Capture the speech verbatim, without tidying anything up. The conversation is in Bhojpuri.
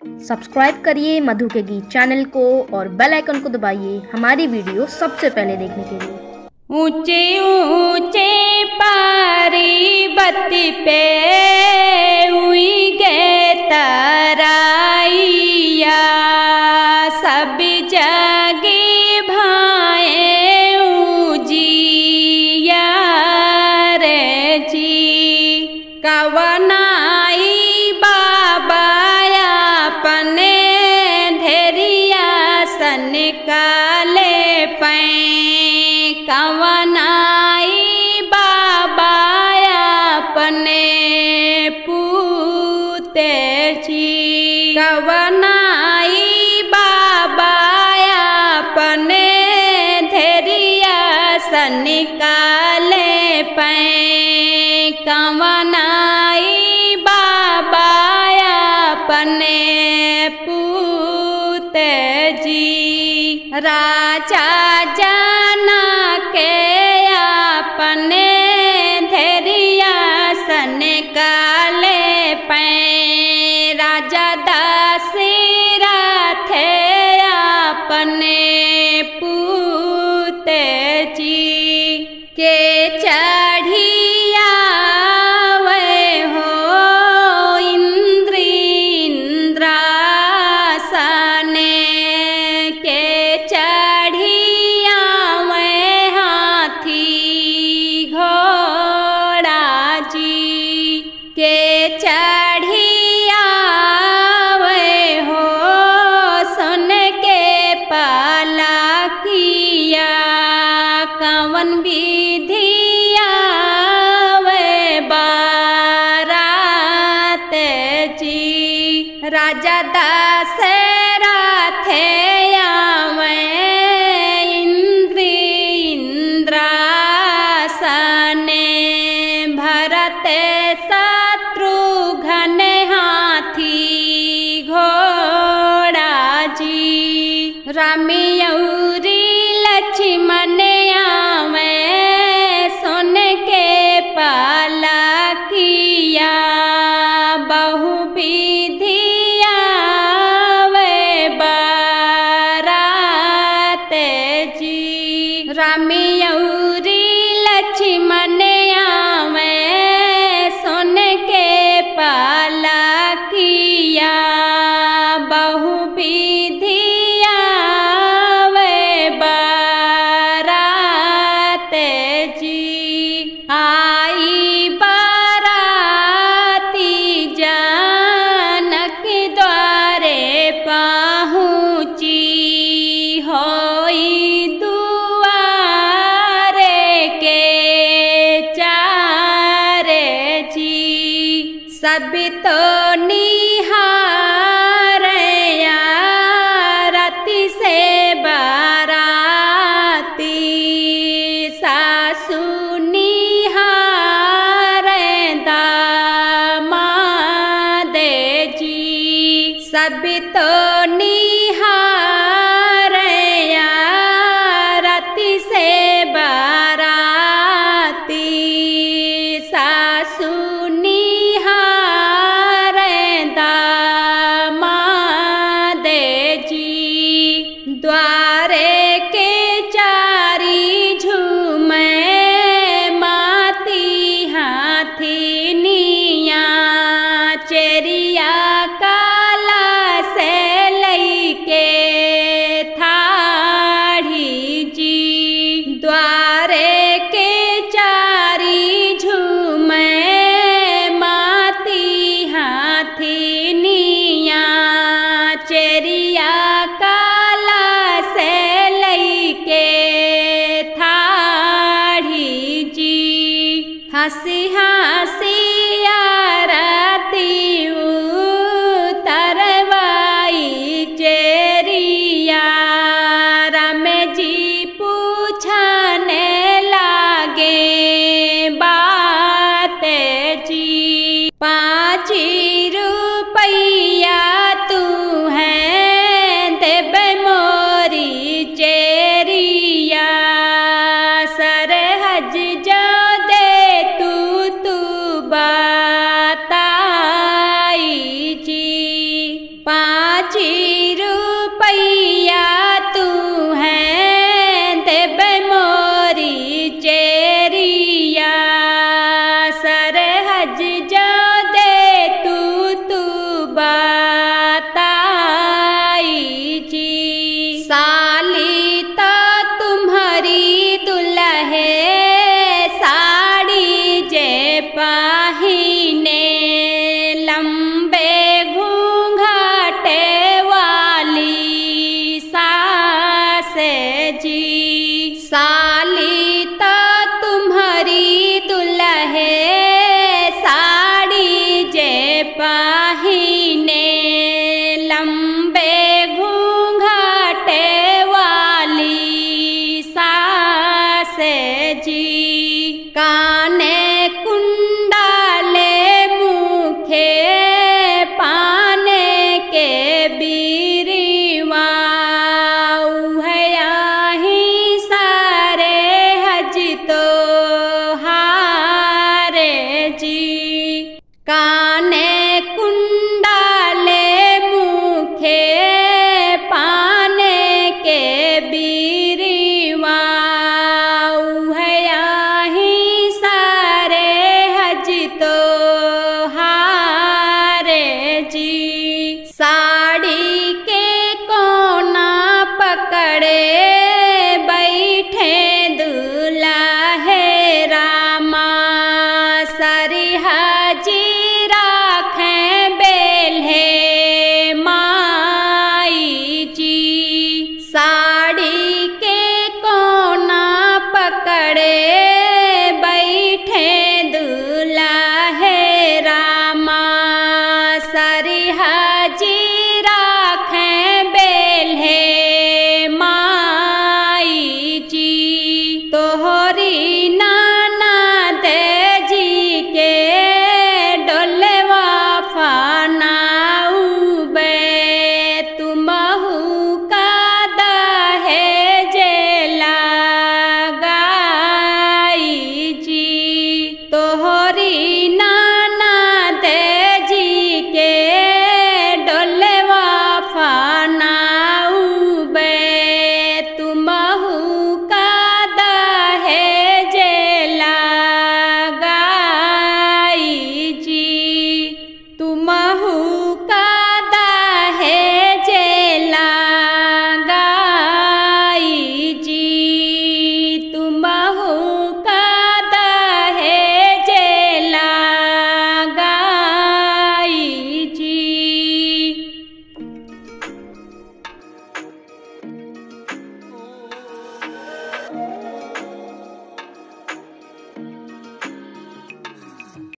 सब्सक्राइब करिए मधु के गीत चैनल को और बेल आइकन को दबाइए हमारी वीडियो सबसे पहले देखने के लिए। ऊंचे ऊंचे पर्वत पे हुई गे तराइया, सब जगे भाए उजिया रे जी। कवनाई बाबा अपने धेरिया सन काले पै, कवनाई बाबा अपने पूते जी। कवनाई बाबा अपने धेरिया सन काले पै, कवनाई बाबा अपने पूते जी। राजा जाना के अपने धेरिया सन काले पै, राजा दशरथ अपने पूते जी। के चढ़िया वे हो इंद्र इंद्रासने, के चढ़िया वे हाथी घोड़ा जी। के चढ़िया वे हो सुन के पाला किया, कवन विधिया वे बारात जी। राजा दशरथ आवे इंद्र इंद्रासने, भरत शत्रुघ्न हाथी घोड़ा जी। राम औरी लक्ष्मण आवे सुन के पाला किया, बहु विधिया वे बारात जी। राम औरी लक्ष्मण आवे सुन के पाला किया, बहु विधिया वे बारात जी। आई बाराती जानक द्वारे पहुँची, होई दुआरे के चारे जी। सब तो निहार आरती से बाराती, सासु निहार दामाद जी। सब तो निहार आरती से बाराती, सासु निहार दामाद जी। द्वारे के चारी झूमे माती हाथी निया, चेरिया काला से लईके जी